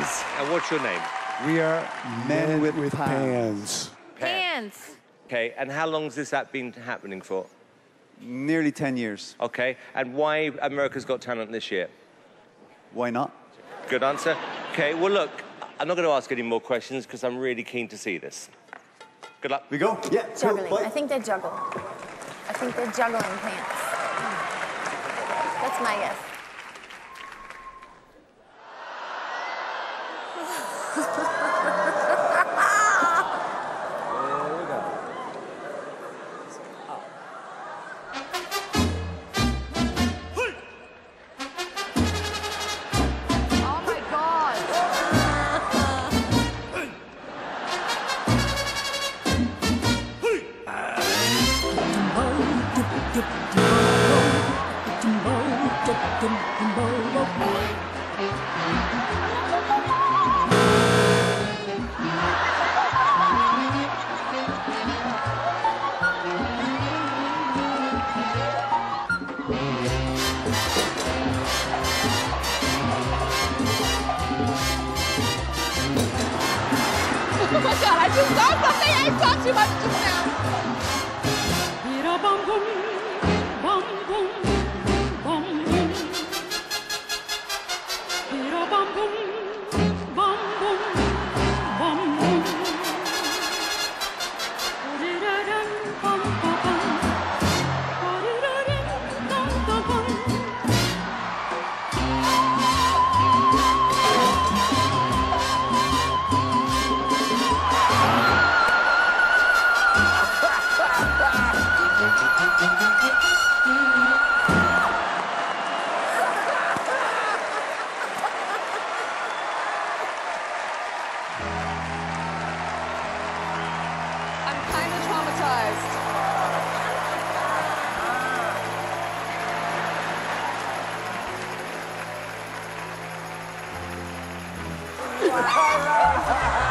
is. And what's your name? We are Men with Pans. Pants. Okay, and how long has this act been happening for? Nearly 10 years. Okay, and why America's Got Talent this year? Why not? Good answer. Okay, well, look, I'm not going to ask any more questions because I'm really keen to see this. Good luck. We go? Yeah. Juggling. Cool. I think they juggle. I think they're juggling pants. That's my guess. Oh my God. Oh my God, I just saw something. I saw too much just now. I'm kind of traumatized. All right.